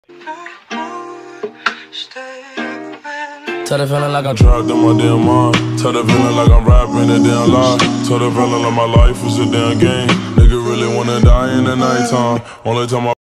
Tell the feeling like I'm trapped in my damn mind. Tell the feeling like I'm rapping a damn lie. Tell the feeling like my life is a damn game. Nigga really wanna die in the nighttime. Only time I